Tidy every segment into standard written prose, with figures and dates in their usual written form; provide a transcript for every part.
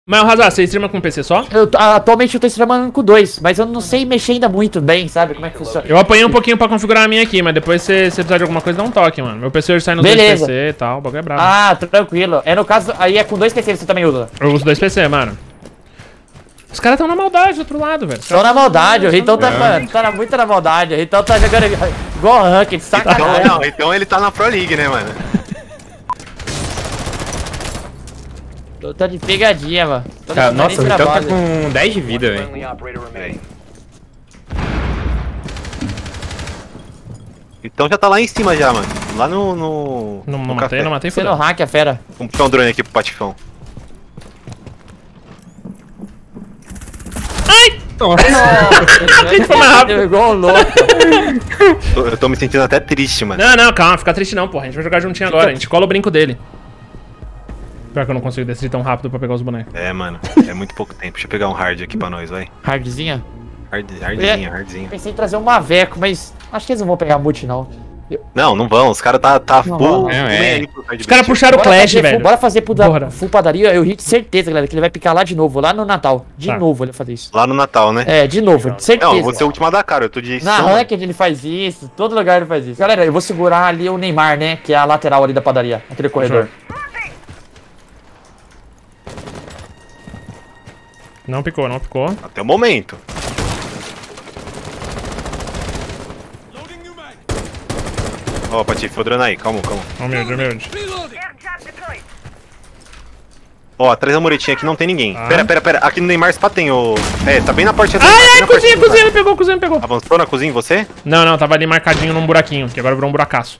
Mas, Razar, você streama com PC só? Atualmente eu tô streamando com 2, mas eu não sei mexer ainda muito bem, sabe? Como é que funciona. Eu apanhei um pouquinho pra configurar a minha aqui, mas depois se você precisar de alguma coisa, dá um toque, mano. Meu PC hoje sai nos dois PC e tal, o bagulho é brabo. Ah, tranquilo. É no caso, aí é com 2 PC você também usa. Eu uso 2 PC, mano. Os caras tão na maldade do outro lado, velho. Estão na maldade, o Ritão tá muito na maldade. O Ritão tá jogando igual ranking, de sacanagem. Não, então ele tá na Pro League, né, mano? Tá de pegadinha, mano. Tá, nossa, o Ritão tá com 10 de vida, velho. Então já tá lá em cima já, mano. Lá no Não matei, Você no hack, a fera. Vamos puxar um drone aqui pro Patifão. Nossa, a gente foi mais rápido. Igual um louco. Eu tô me sentindo até triste, mano. Não, calma, fica triste não, porra. A gente vai jogar juntinho agora, a gente cola o brinco dele. Pior que eu não consigo decidir tão rápido pra pegar os bonecos. É, mano, é muito pouco tempo. Deixa eu pegar um hard aqui pra nós, vai. Hardzinha? Hardzinha. Pensei em trazer um Maveco, mas acho que eles não vão pegar multi, não. Não vão, os caras tá full. Os caras puxaram o Clash, velho. Bora fazer full padaria, eu ri de certeza, galera, que ele vai picar lá de novo, lá no Natal. De novo ele vai fazer isso. Lá no Natal, né? É, de novo, de certeza. Não, você é o último da cara, eu tô de na Ranked ele faz isso, todo lugar ele faz isso. Galera, eu vou segurar ali o Neymar, né, que é a lateral ali da padaria, aquele corredor. Não picou. Até o momento. Ó, Patife, foi o drone aí, calma. Humilde. Ó, atrás da muretinha aqui não tem ninguém. Pera. Aqui no Neymar Spa tem o... É, tá bem na portinha. Ai, cozinha, me pegou. Avançou na cozinha, você? Não, tava ali marcadinho num buraquinho, que agora virou um buracaço.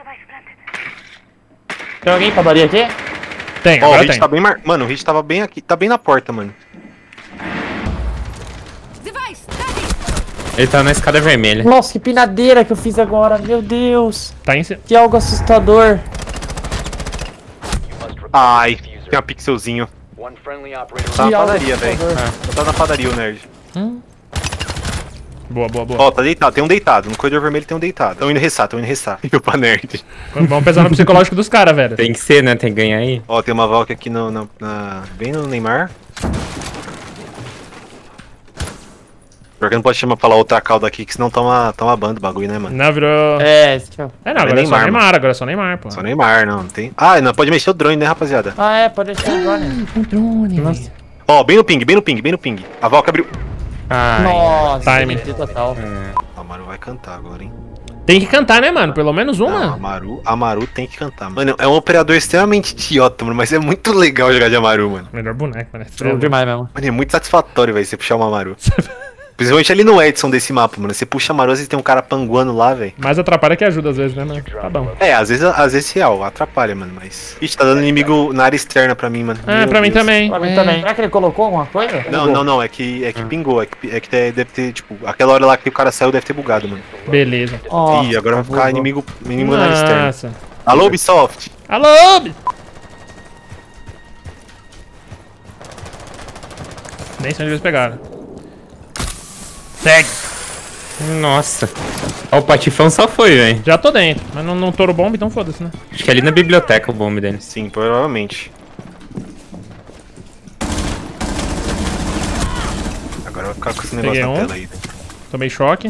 Tem alguém em padaria aqui? Tem, ó, agora o Hit tem. tá bem Mano, o Hit tava bem aqui, tá bem na porta, mano. Ele tá na escada vermelha. Nossa, que pinadeira que eu fiz agora, meu Deus. Tá em cima. Que algo assustador. Ai, tem uma pixelzinho. Tá na padaria, velho. Tá na padaria o nerd. Boa. Ó, tá deitado, tem um deitado. No corredor vermelho tem um deitado. Tão indo ressar. E o pra nerd. Vamos pesar no psicológico dos caras, velho. Tem que ser, né? Tem que ganhar aí. Ó, tem uma Valk aqui bem no Neymar. Pior que não pode falar outra cauda aqui, que senão toma banda o bagulho, né, mano? Não, virou... Não, agora é só Neymar, pô. Só Neymar, não tem... Ah, não pode mexer o drone, né, rapaziada? Pode deixar o drone. O drone. Nossa. Ó, bem no ping. A Valk abriu... Nossa, timing. Total. A Maru vai cantar agora, hein? Tem que cantar, né, mano? Pelo menos uma. Não, a Maru tem que cantar. Mano, é um operador extremamente idiota, mano, mas é muito legal jogar de Amaru, mano. Melhor boneco, mano. Show demais mesmo. Mano, é muito satisfatório, velho, você puxar uma Amaru. Principalmente ali no Edson desse mapa, mano. Você puxa a Amaru, às vezes tem um cara panguando lá, velho. Mais atrapalha que ajuda, às vezes, né, mano? Tá bom. É, às vezes real, atrapalha, mano, mas... Ixi, tá dando inimigo na área externa pra mim, mano. Pra mim também. Pra mim também. Será que ele colocou alguma coisa? Não, é que pingou, é que deve ter, tipo, aquela hora lá que o cara saiu deve ter bugado, mano. Beleza. Ih, agora vai ficar inimigo na área externa. Nossa. Alô, Ubisoft! Alô, Nem sei onde eles pegaram. Segue. Nossa. Ó, o Patifão só foi, velho. Já tô dentro, mas não touro bomba, então foda-se, né? Acho que é ali na biblioteca o bombe dele. Sim, provavelmente. Agora vai ficar com esse negócio na tela aí. Tomei choque.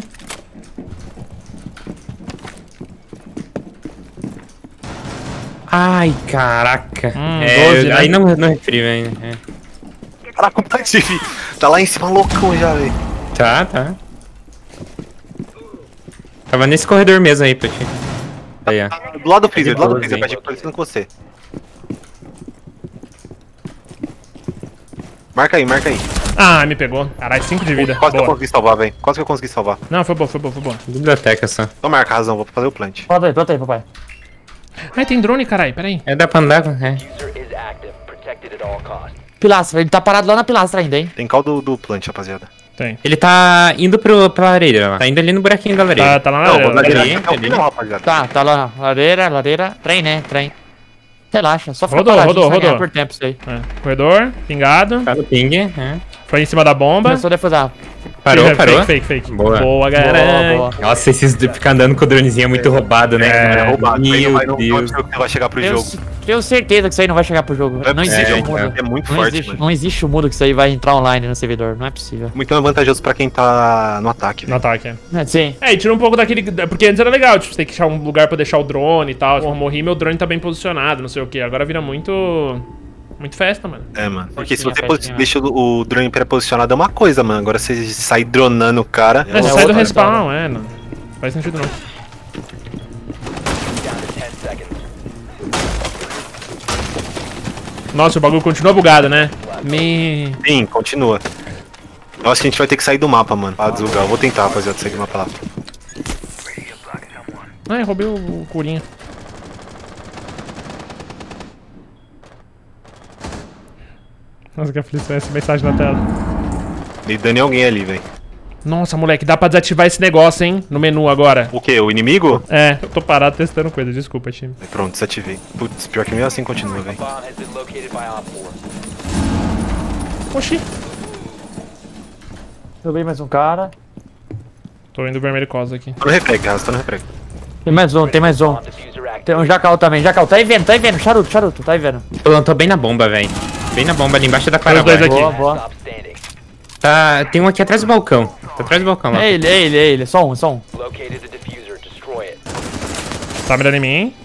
Ai, caraca. 12, aí não refri, velho. Caraca, o Patife tá lá em cima loucão já, velho. Tá. Tava nesse corredor mesmo aí, Patife. Aí, ó. Do lado do freezer, Patife, parecendo com você. Marca aí. Ah, me pegou. Caralho, 5 de vida. Quase que eu consegui salvar, velho. Quase que eu consegui salvar. Não, foi boa. Biblioteca só. Então marca a razão, vou fazer o plant. Planta aí, papai. Ai, tem drone, caralho, peraí. É, dá pra andar, Pilastra, ele tá parado lá na pilastra ainda, hein? Tem caldo do plant, rapaziada. Tem. Ele tá indo pra lareira lá. Tá indo ali no buraquinho da lareira. Tá lá na Não, lareira. rapaziada. Tá lá, lareira. Trem, né? Trem. Relaxa, só fica Rodou. por tempo isso aí. Corredor, pingado. Tá no ping, Foi em cima da bomba. Começou a defusar. Parou, parou. Fake. Boa. Boa, galera. Boa. Nossa, esses ficar andando com o dronezinho é muito roubado, né? É roubado. Aí não Meu Deus. vai chegar pro jogo. Tenho certeza que isso aí não vai chegar pro jogo. Não é Não possível, existe então. um mundo. É muito Não forte, existe, mano. não existe um mundo que isso aí vai entrar online no servidor. Não é possível. Muito mais vantajoso pra quem tá no ataque, No velho. ataque, Sim. e tira um pouco daquele... Porque antes era legal, tipo, você tem que achar um lugar pra deixar o drone e tal. Eu morri, meu drone tá bem posicionado, não sei o que. Agora vira muito festa, mano. É, mano. Porque se Festinha, você festinha. deixa o drone pré-posicionado é uma coisa, mano. Agora você sai dronando o cara. Mas você É sai do outra respawn, não faz sentido não. Nossa, o bagulho continua bugado, né? Sim, continua. Eu acho que a gente vai ter que sair do mapa, mano. Pra deslugar. Eu vou tentar, rapaziada, sair do mapa lá. Ai, roubei o curinho. Nossa, que aflição essa mensagem na tela. Dei dano em alguém ali, velho. Nossa, moleque, dá pra desativar esse negócio, hein? No menu agora. O quê? O inimigo? É, eu tô parado testando coisa, desculpa, time. Pronto, desativei. Putz, pior que mesmo assim continua, velho. Oxi. Derrubei mais um cara. Tô indo vermelho cosa aqui. Tô no refreg, Raso, tô no refreg. Tem mais um, tem mais um. Tem um Jacal também. Jacal, tá aí vendo, charuto, tá aí vendo. Eu tô bem na bomba, velho. Bem na bomba, ali embaixo da Tem os dois caravana. aqui. Boa. Tá, tem um aqui atrás do balcão. Tá atrás do balcão lá. É ele. Só um. Tá mirando em mim, hein?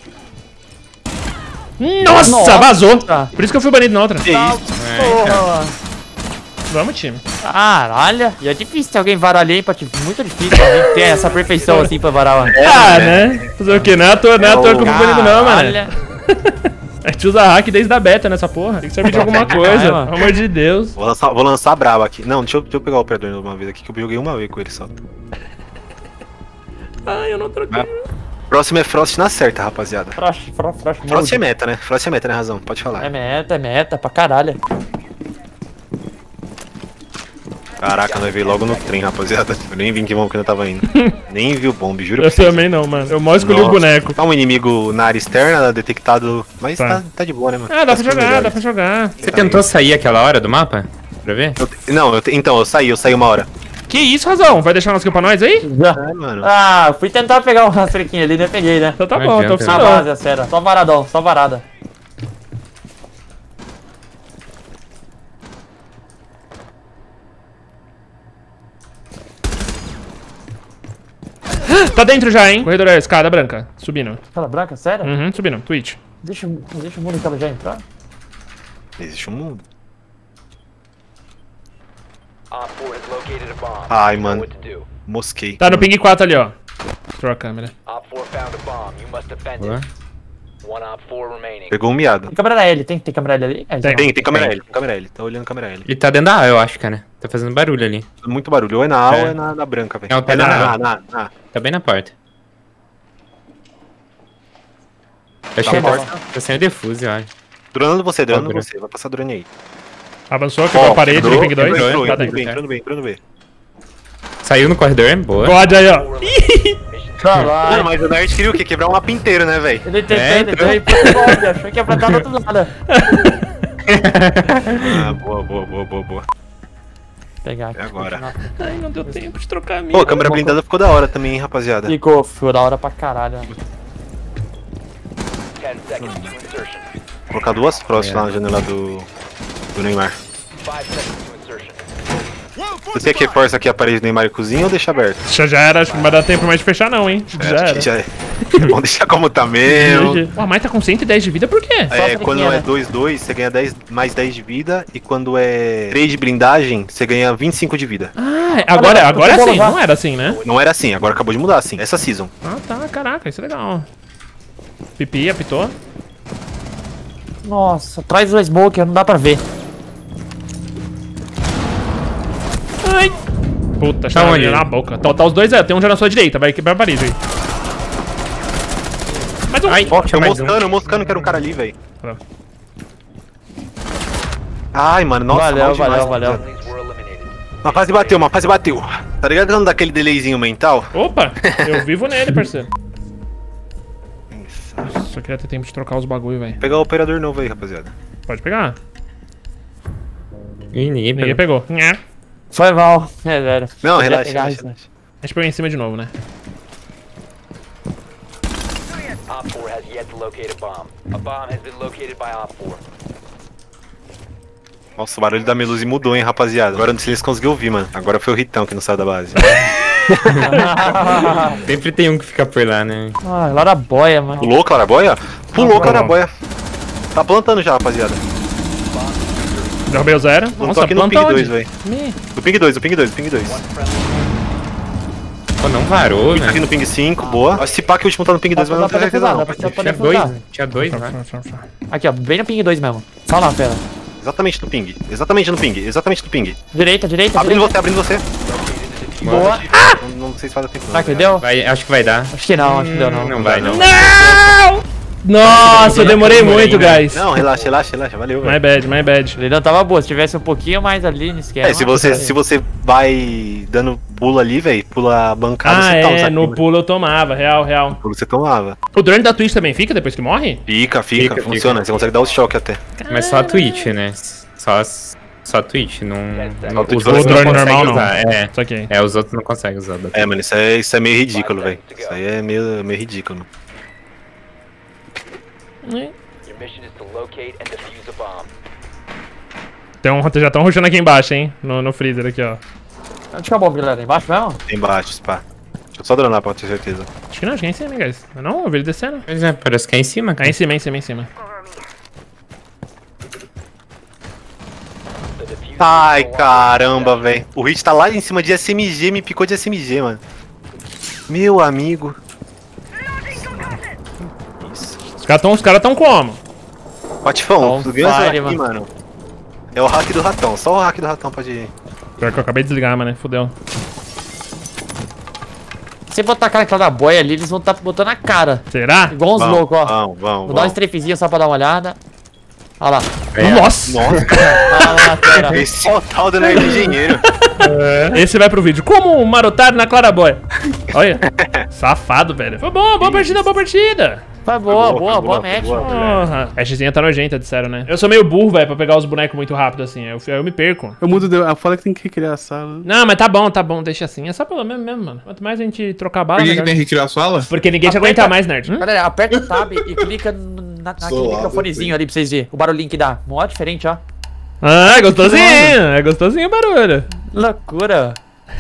Nossa, vazou! Tá. Por isso que eu fui banido na outra. Que isso? Porra. Vamos, time. Caralho. E é difícil ter alguém varar ali, hein, Pati? Muito difícil alguém ter essa perfeição assim pra varar. Né? Fazer o quê? Não é à toa que eu fui banido não, mano. Caralho. A gente usa hack desde a beta nessa porra. Tem que servir de alguma coisa, mano. pelo amor de Deus. Vou lançar braba aqui. Não, deixa eu pegar o operador uma vez aqui, que eu joguei uma vez com ele só. Ai, eu não troquei. Próximo é Frost na certa, rapaziada. Frost Frost é meta, né? Frost é meta, né, Razão? Pode falar. É meta pra caralho. Caraca, nós veio logo no trem, rapaziada. Eu nem vi que bomba que eu tava indo. Nem vi o bomb, juro Eu pra vocês. também não, mano. Eu mal escolhi o Nossa. boneco. Tá um inimigo na área externa, detectado. Mas Tá. tá de boa, né, mano? Ah, dá pra Tá ficando jogar, melhor. dá pra jogar. Você tentou sair aquela hora do mapa? Pra ver? Então, eu saí uma hora. Que isso, Razão? Vai deixar umas kills pra nós aí? É, mano. Ah, fui tentar pegar uma frequinha ali, não peguei, né? Então tá Não bom, adianta, tô Na funcionando. base, a sério. Só varadão, só varada. Tá dentro já, hein? Corredor é escada branca. Subindo. Tela branca, sério? Uhum, subindo. Twitch. Deixa o mundo que ela já entrar. Existe um mundo. Ai, mano. Mosquei. Tá no ping 4 ali, ó. Troca a câmera. Boa. Pegou um miado. Tem câmera L, tem que ter câmera L ali? É, Tem. Tem câmera L, tem câmera L. Tá olhando câmera L. Ele tá dentro da A, eu acho, cara. Tá fazendo barulho ali. Muito barulho. Ou é na A É. ou é na branca, velho. É o pé da na. Tá bem na porta. Eu Tá achei morto. tá sem o defuse, eu acho. Dronando você, dronando Tá, você. Vai passar drone aí. Avançou, quebrou a parede, entrou, ping 2. entrou, Tá entrou dentro. bem, entrando bem, entrando bem. Saiu no corredor, boa. God aí, ó. Caralho. Mas o Nerd queria o quê? Quebrar um mapa inteiro, né, velho? Ele É, tentou ir pro golpe, achou que ia pra estar do outro lado. Ah, boa. Vou pegar aqui. É agora. Ai, não deu tempo de trocar a minha. Pô, a câmera blindada ficou da hora também, hein, rapaziada. Ficou da hora pra caralho. Vou colocar duas Frost lá na janela do Neymar. Você quer reforça aqui a parede do Neymar e cozinha ou deixa aberto? Já era, acho que não vai dar tempo mais de fechar não, hein? Já Acho era. que já é. Vamos deixar como tá mesmo. Ué, mas tá com 110 de vida por quê? É, Só quando friquinha, é 2-2, você ganha 10, mais 10 de vida. E quando é 3 de blindagem, você ganha 25 de vida. Ah, agora é eu vou assim, levar. não era assim, né? Não era assim, agora acabou de mudar assim. Essa season. Ah, tá, caraca, isso é legal. Pipi, apitou. Nossa, traz o smoke, não dá pra ver. Ai! Puta, Tá tá onde? na boca. Tá os dois aí, tem um já na sua direita, vai quebrar a parede aí. Mais um. Ai, Ó, tinha mais um. moscando que era um cara ali, velho. Tá. Ai, mano, nossa, mal demais, valeu. Uma fase bateu. Tá ligado quando dá aquele delayzinho mental? Opa, eu vivo nele, parceiro. Só queria ter tempo de trocar os bagulho, velho. Vou pegar o operador novo aí, rapaziada. Pode pegar. Ih, ninguém Ninguém pegou. pegou. Nhá. Foi mal. É, velho. Não, Podia relaxa, pegar relaxa, isso. relaxa. A gente pegou em cima de novo, né? Op 4 has yet to locate a bomb. A bomb has been located by Op 4. Nossa, o barulho da Meluzi mudou, hein, rapaziada. Agora não sei se eles conseguiram ouvir, mano. Agora foi o Ritão que não saiu da base. Sempre tem um que fica por lá, né? Ah, lá da boia, mano. Pulou, Claraboia? Pulou, Claraboia. Tá plantando já, rapaziada. Derrubei o zero. Plantou Nossa, aqui no planta ping onde? 2, velho. Do ping 2, do ping 2, do ping 2. Pô, não varou, Aqui né? no ping 5, boa. Se pá que o último tá no ping 2, mas não tem certeza não. Tinha dois, tinha dois, né? Aqui, ó, bem no ping 2 mesmo. Só lá, pera. Exatamente no ping, exatamente no ping, exatamente no ping. Direita, direita, Abrindo direita. você, abrindo você. Boa. Não sei se vai dar tempo. Será que deu? Vai, acho que vai dar. Acho que não, acho que deu não. Não vai, não. Não! Nossa, eu demorei muito, guys. Não, relaxa, relaxa, relaxa, valeu, My velho. bad, my bad. Ele não tava boa, se tivesse um pouquinho mais ali no esquema. É, se você vai dando pulo ali, velho, pula a bancada, Ah, você toma, é, sabe? no pulo eu tomava, real, real. pulo você tomava. O drone da Twitch também fica depois que morre? Fica, Fica, funciona, fica. você consegue dar os choques até. Mas só a Twitch, né? Só Twitch, não. Os O outros drone não conseguem normal não. usar. É. Isso aqui. É, os outros não conseguem usar. É, mano, isso é meio ridículo, velho. Isso aí é meio ridículo, mano. Your mission is to locate and defuse a bomb. Já estão rushando aqui embaixo, hein? No freezer aqui, ó. Onde que é o bom, galera? Embaixo mesmo? Tem embaixo, pá. Deixa eu só dronar pra ter certeza. Acho que não, é em cima, hein, guys. Não, eu vi ele descendo. Pois é, parece que é em cima, É cara. em cima, é em cima, é em cima. The diffuser Ai, is no caramba, velho. O Hit tá lá em cima de SMG, me picou de SMG, mano. Meu amigo. Os caras tão como? Patifão, On tu ganhou essa fire, daqui, mano. É o hack do ratão, só o hack do ratão pode ir. Pior que eu acabei de desligar, mano. Fudeu. Se botar a cara naquela da boia ali, eles vão estar botando a cara. Será? Igual uns loucos, ó. Vamos. Vou dar um strafezinho só pra dar uma olhada. Olha lá. Nossa! Nossa, Olha lá, pera. esse é o tal do Nerd Engenheiro. Esse vai pro vídeo. Como marotar na Claraboia? Olha. Safado, velho. Foi bom, boa partida, boa partida. Foi boa, boa, boa foi match. boa. Porra. A Xzinha tá nojenta, disseram, né? Eu sou meio burro, velho, pra pegar os bonecos muito rápido assim. Eu me perco. Eu mudo, a foda que tem que recriar a sala. Não, mas tá bom, deixa assim. É só pelo mesmo, mano. Quanto mais a gente trocar bala, Por que melhor. tem que recriar a sala? Porque ninguém te aguenta mais, nerd. Galera, aperta o tab e clica naquele microfonezinho ali pra vocês verem. O barulhinho que dá. Mó diferente, ó. Ah, é gostosinho. É gostosinho o barulho. Loucura.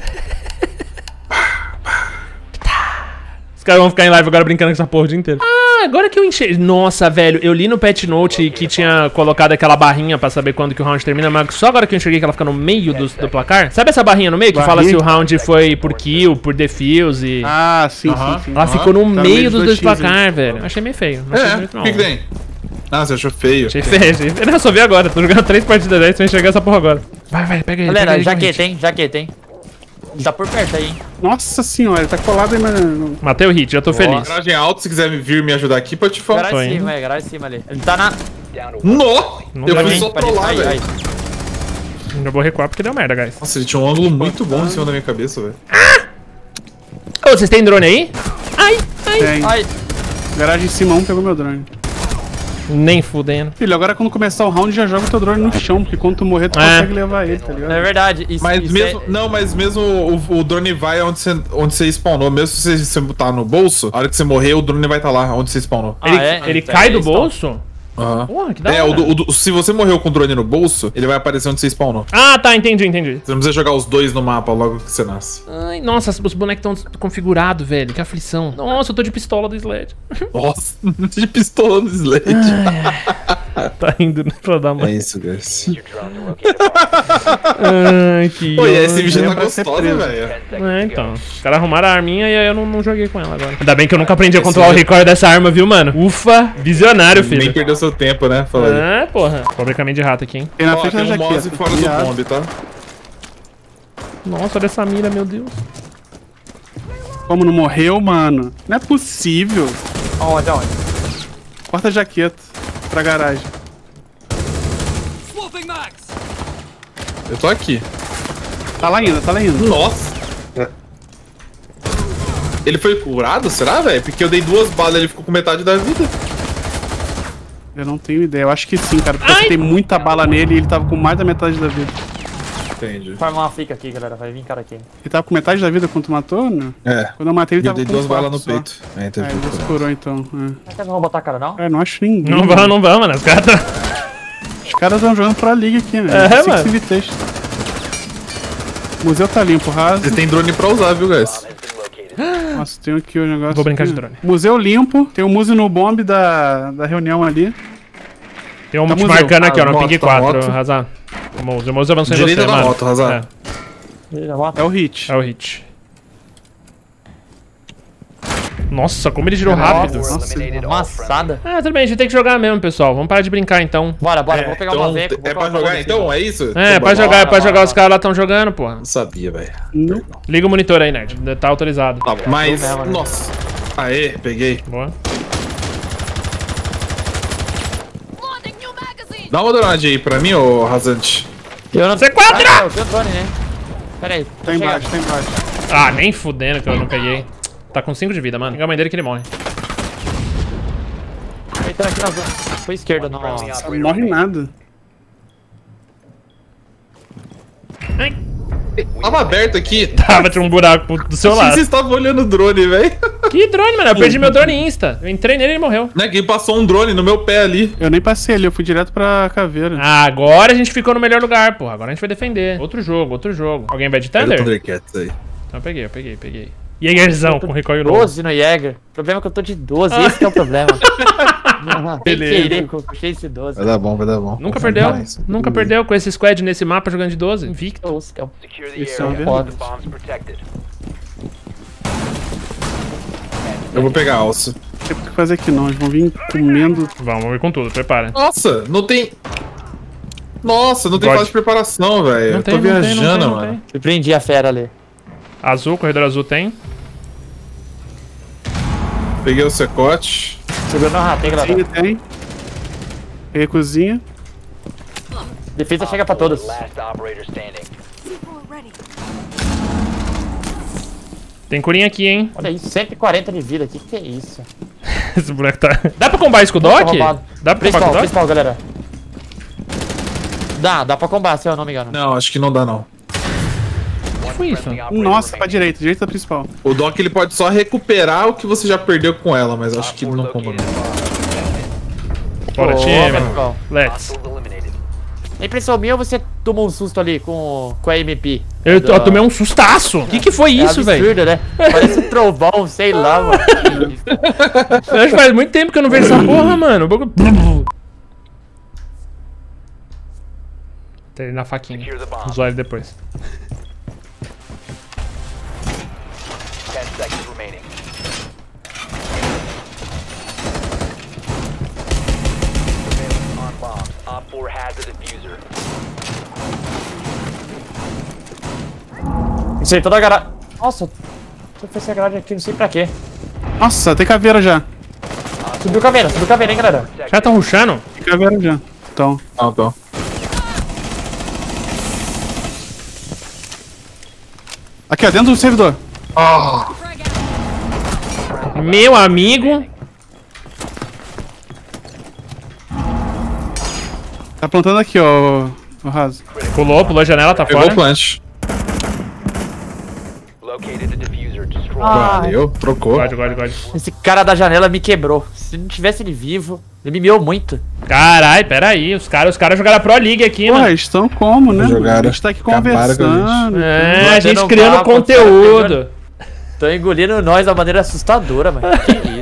Os caras vão ficar em live agora brincando com essa porra o dia inteiro. Ah, agora que eu enxerguei. Nossa, velho, eu li no patch note que tinha colocado aquela barrinha pra saber quando que o round termina, mas só agora que eu enxerguei que ela fica no meio do placar. Sabe essa barrinha no meio que fala se o round foi por kill, por defuse? Ah, sim. Ela ficou no Tá meio dos dois X, hein? placar, velho. Achei meio feio. Não achei É, bonito, o que tem? Ah, você achou feio? Achei feio, achei feio. Não, eu só vi agora. Tô jogando 3 partidas dessas, vou enxergar essa porra agora. Vai, pega ele. Galera, pega ele, jaqueta, hein? Ele tá por perto aí, hein? Nossa senhora, ele tá colado aí, mano. Matei o hit, já tô feliz. Garagem alto, se quiser vir me ajudar aqui, pode falar. Garagem indo. em cima, garagem em cima ali. Ele tá na... down to Nó! Não Eu tá fui bem. só trollar, Aí, velho. aí. Eu vou recuar porque deu merda, guys. Nossa, ele tinha um ângulo muito bom em cima da minha cabeça, velho. Ô, vocês têm drone aí? Ai. Tem. Ai, Garagem em cima, um pegou meu drone. Nem fudendo. Filho, agora quando começar o round já joga o teu drone no chão, porque quando tu morrer tu É. consegue levar ele, tá ligado? é verdade. Isso, Mas isso mesmo. é... Não, mas mesmo o drone vai onde você spawnou. Mesmo se você botar no bolso, a hora que você morrer, o drone vai estar lá onde você spawnou. Ele Então cai é do isso, bolso? Aham. Porra, que da É, hora. se você morreu com o drone no bolso, ele vai aparecer onde você spawnou. Ah, tá, entendi. Você não precisa jogar os dois no mapa logo que você nasce. Ai, nossa, os bonecos estão configurados, velho. Que aflição. Nossa, eu tô de pistola do Sled. Nossa, de pistola no Slade. Tá indo pra dar uma. É isso, guys. your drone to locate a bomb. Ai, que. Pô, e a SMG tá pra ser gostosa, preso. velho. 10 seconds to Então. go. Os caras arrumaram a arminha e aí eu não joguei com ela agora. Ainda bem que eu nunca aprendi a controlar o recoil dessa arma, viu, mano? Ufa, visionário, Nem filho. perdeu seu tempo, né? Fala aí. É, porra. Pobre caminho de rato aqui, hein? Tem na Ó, frente da tem um mouse jaqueta. fora do Viado. bombe, tá? Nossa, olha essa mira, meu Deus. Como não morreu, mano? Não é possível. Aonde? Corta a jaqueta pra garagem. Eu tô aqui. Tá lá ainda. Nossa! Ele foi curado, será, velho? Porque eu dei 2 balas e ele ficou com metade da vida. Eu não tenho ideia. Eu acho que sim, cara. Porque eu tem muita bala nele e ele tava com mais da metade da vida. Entendi. Farmar uma fica aqui, galera. Vai vir cara aqui. Ele tava com metade da vida quando tu matou, né? É. Quando eu matei ele Eu tava dei com 2 balas no só. peito. É, entendi. É, ele se curou então. Será que eles não vão botar a cara, não? É, não acho ninguém. Não vamos, mano. Os caras tá... Os caras estão jogando pra liga aqui, né? É, Six mano. Invitations. O museu tá limpo, raso. Você tem drone pra usar, viu, guys? Has been located. Nossa, tem aqui o negócio. Vou brincar aqui. de drone. Museu limpo. Tem o Muse no bomb da reunião ali. Tem um Tá te museu. marcando aqui, ó, no Moto, ping tá 4, moto. Razar. O Mouse avançou em você, Direita da mano. moto, Razar. Já bota. É o hit. É o hit. Nossa, como ele girou rápido. Nossa, Eliminated all Amassada. Ah, tudo bem, a gente tem que jogar mesmo, pessoal. Vamos parar de brincar então. Bora, vou pegar uma veca. É pra jogar então? É isso? É, Então, pode bora. jogar, pode jogar. Os caras lá estão jogando, porra. Não sabia, velho. Não. Liga o monitor aí, nerd. Tá autorizado. Tá bom. Mas, mesmo, né? nossa. Aê, peguei. Boa. Dá uma donadinha aí pra mim, ô Razante. Eu não... C4! Ah, eu tenho drone, né? Pera aí. Tá embaixo, tá embaixo. Ah, nem fudendo que eu não peguei. Tá com 5 de vida, mano. Pega a mãe dele que ele morre. Deitando aqui na zona. Foi esquerda, não. friendly Não operator morre remaining. nada. Ai. Tava aberto aqui. Tava, tinha um buraco do seu Achei que lado. vocês estavam olhando o drone, velho. Que drone, mano? Eu perdi meu drone insta. Eu entrei nele e ele morreu. Né, que passou um drone no meu pé ali. Eu nem passei ali, eu fui direto pra caveira. Ah, agora a gente ficou no melhor lugar, porra. Agora a gente vai defender. Outro jogo, outro jogo. Alguém vai de Pega o Thunder? Thundercats aí. Então eu peguei. Jägerzão com recoil novo. 12 no Jäger. O problema é que eu tô de 12, esse que é o problema. Sem Beleza. querer que eu puxei esse 12. Vai dar bom, vai dar bom. Nunca perdeu. Nunca perdeu com esse squad nesse mapa jogando de 12. Invicto. 12, que é o... Secure the Isso é uma area. verdade. The bombs protected. Eu vou pegar a alça. Tem o que fazer aqui não, eles vão vir comendo. Vamos ver com tudo, prepara. Nossa, não tem... Nossa, não tem God. fase de preparação, velho. Eu tô viajando, mano. Me prendi a fera ali. Azul, corredor azul tem. Peguei o secote. Segurando a rata, hein, galera. Cozinha tem. Peguei cozinha. Defesa chega pra todos. Last operator standing. Tem curinha aqui, hein? Olha isso, 140 de vida. Que é isso? Esse boneco tá... Dá pra combar isso com o Doc? Roubado. Dá pra combar com o Doc? Principal, galera. Dá pra combar, se eu não me engano. Não, acho que não dá, não. O que foi isso? Friendly operator Nossa, pra remaining. direita da principal. O Doc, ele pode só recuperar o que você já perdeu com ela, mas acho que Op não 4 comba, located não. a bomb. Bora, Ô, time. pessoal. Let's. Hostiles eliminated. É impressão minha ou você tomou um susto ali com a MP? Eu tomei um sustaço. O que foi É isso, velho? absurdo, né? Parece um trovão, sei lá, mano. Que isso? Acho que faz muito tempo que eu não vejo essa porra, mano. O bagulho... Tem ele na faquinha. Secure the bomb. Os olhos depois. 10 seconds remaining. Surveillance on bombs. Op 4 has a diffuser. Isso aí, toda a garagem. Nossa, eu fiz essa garagem aqui, não sei pra quê. Nossa, tem caveira já. Subiu caveira, hein, galera? Os caras tão rushando? Tem caveira já. Então. Ah, então. Aqui, ó, dentro do servidor. Meu amigo. Tá plantando aqui, ó, o Raso. Pulou a janela, tá Pegou fora. o plant. Located the diffuser. Destroy. Valeu, trocou. God. Esse cara da janela me quebrou. Se não tivesse ele vivo, ele me miou muito. Carai, peraí. Os caras jogaram a Pro League aqui, Porra, mano. eles estão como, né? Jogaram. A gente tá aqui Acabaram com a conversando. É, a Batendo gente um criando papo, conteúdo. Tô engolindo nós de uma maneira assustadora, mano. Que isso?